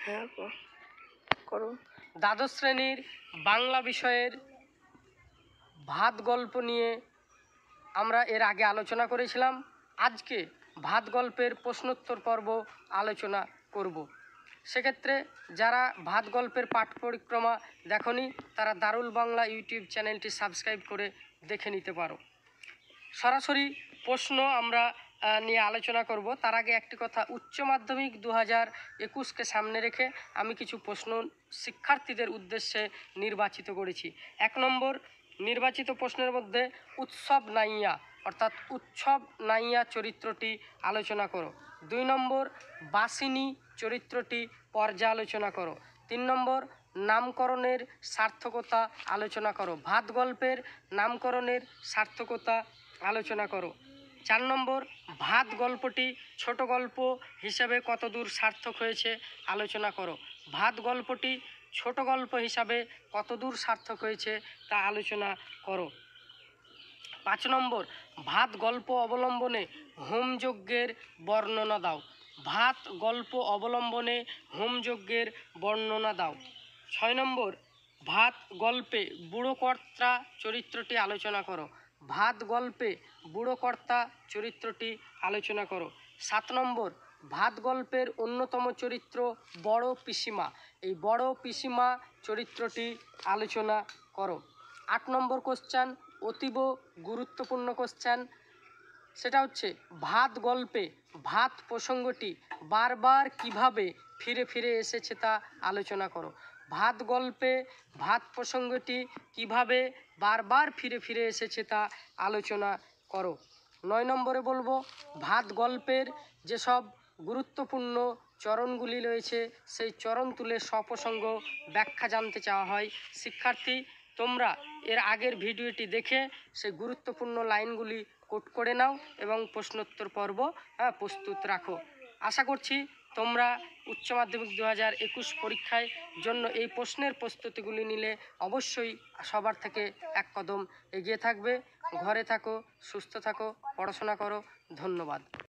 হ্যাঁ করো। দ্বাদশ শ্রেণীর বাংলা বিষয়ের ভাত গল্প নিয়ে আমরা এর আগে আলোচনা করেছিলাম। আজকে ভাত গল্পের প্রশ্নোত্তর পর্ব আলোচনা করব। সেক্ষেত্রে যারা ভাত গল্পের পাঠ পরিক্রমা দেখনি তারা দারুল বাংলা ইউটিউব চ্যানেলটি সাবস্ক্রাইব করে দেখে নিতে পারো। সরাসরি প্রশ্ন আমরা নিয়ে আলোচনা করব। তার আগে একটি কথা, উচ্চ মাধ্যমিক 2021কে সামনে রেখে আমি কিছু প্রশ্ন শিক্ষার্থীদের উদ্দেশ্যে নির্বাচিত করেছি। 1 নম্বর নির্বাচিত প্রশ্নের মধ্যে উৎসব নাইয়া অর্থাৎ উৎসব নাইয়া চরিত্রটি আলোচনা করো। 2 নম্বর বাসিনী চরিত্রটি পর্যালোচনা করো। 3 নম্বর নামকরণের সার্থকতা আলোচনা করো। ভাত গল্পের নামকরণের সার্থকতা আলোচনা করো। 4 নম্বর ভাত গল্পটি ছোট গল্প হিসাবে কতদূর সার্থক হয়েছে আলোচনা করো। ভাত গল্পটি ছোট গল্প হিসাবে কতদূর সার্থক হয়েছে তা আলোচনা করো। 5 নম্বর ভাত গল্প অবলম্বনে হোমযজ্ঞের বর্ণনা দাও। ভাত গল্প অবলম্বনে হোমযজ্ঞের বর্ণনা দাও। 6 নম্বর ভাত গল্পে বুড়োকর্তা চরিত্রটি আলোচনা করো। ভাত গল্পে বুড়োকর্তা চরিত্রটি আলোচনা করো। 7 নম্বর ভাত গল্পের অন্যতম চরিত্র বড় পিসিমা। এই বড় পিসিমা চরিত্রটি আলোচনা করো। 8 নম্বর কোশ্চেন অতীব গুরুত্বপূর্ণ কোশ্চেন, সেটা হচ্ছে ভাত গল্পে ভাত প্রসঙ্গটি বারবার কিভাবে ফিরে ফিরে এসেছে তা আলোচনা করো। ভাত গল্পে ভাত প্রসঙ্গটি কিভাবে বারবার ফিরে ফিরে এসেছে তা আলোচনা করো। 9 নম্বরে বলবো ভাত গল্পের যেসব গুরুত্বপূর্ণ চরণগুলি রয়েছে সেই চরণ তুলে সপ্রসঙ্গ ব্যাখ্যা জানতে চাওয়া হয়। শিক্ষার্থী তোমরা এর আগের ভিডিওটি দেখে সেই গুরুত্বপূর্ণ লাইনগুলি কোট করে নাও এবং প্রশ্নোত্তর পর্ব প্রস্তুত রাখো। আশা করছি তোমরা উচ্চ মাধ্যমিক 2021 পরীক্ষায় জন্য এই প্রশ্নের প্রস্তুতিগুলি নিলে অবশ্যই সবার থেকে এক কদম এগিয়ে থাকবে। ঘরে থাকো, সুস্থ থাকো, পড়াশোনা করো। ধন্যবাদ।